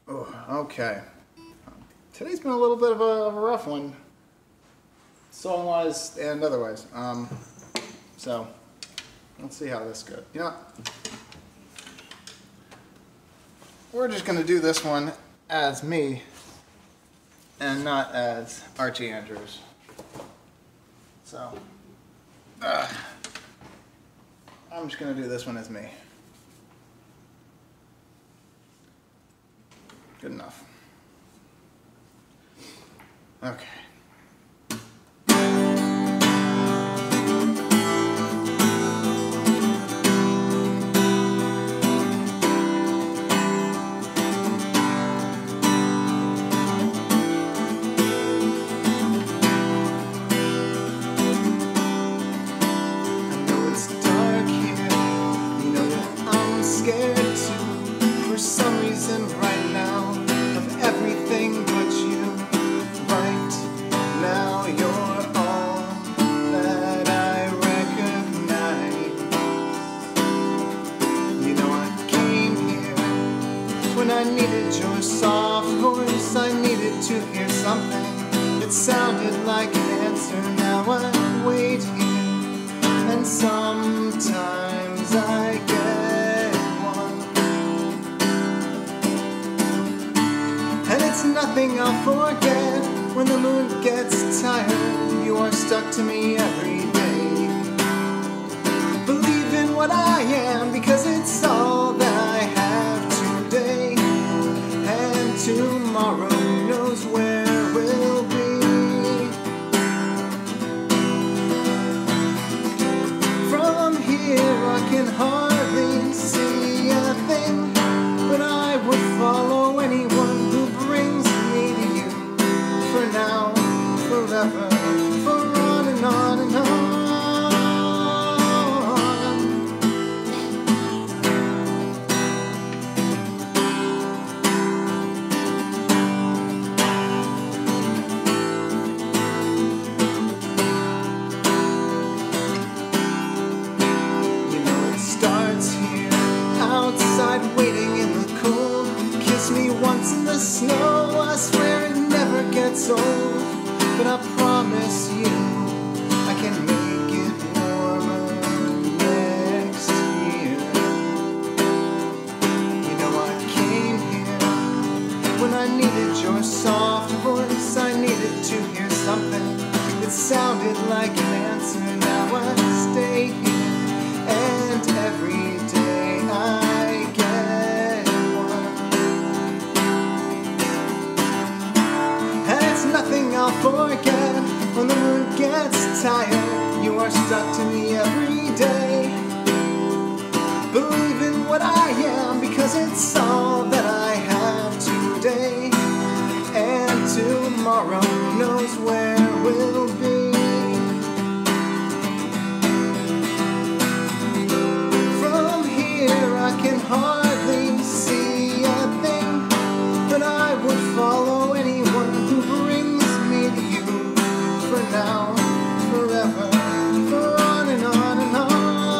Oh, okay. Today's been a little bit of a rough one, song-wise and otherwise. So let's see how this goes. You know, we're just gonna do this one as me and not as Archie Andrews. So I'm just gonna do this one as me. Good enough. Okay. Scared too, for some reason right now, of everything but you. Right now you're all that I recognize. You know I came here when I needed your soft voice. I needed to hear something that sounded like an answer. Now I wait here, and sometimes I get it's nothing I'll forget. When the moon gets tired, you are stuck to me every day. Believe in what I am, because it's all that I have today. And tomorrow knows where we'll be. From here I can hardly see a thing, but I would follow anyone who brings me to you. For now, forever, for on and on and on. You know it starts here, outside waiting in the cold. Kiss me once in the snow, I swear it never gets old. But I promise you, I can make it warmer next year. You know I came here when I needed your soft voice. I needed to hear something that sounded like an answer. Now I stay here, and every day I get nothing I'll forget. When the moon gets tired, you are stuck to me every day. Believe in what I am, because it's all that I have today. And tomorrow knows where we'll be. From here I can hardly see a thing, but I would follow anyone who brings me to you. For now, forever, for on and on and on.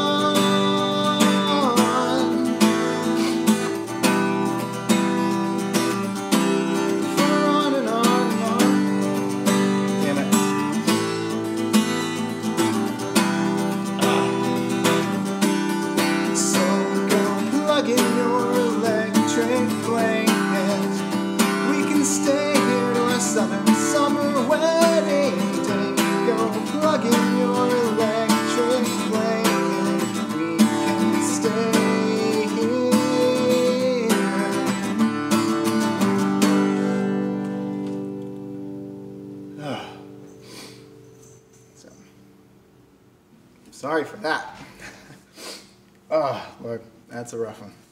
For on and on and on. Damn it. So go plug in your electric blanket. We can stay here to our southern summer wedding day. Go plug in your electric blanket. We can stay here. So, sorry for that. Oh, Lord, that's a rough one.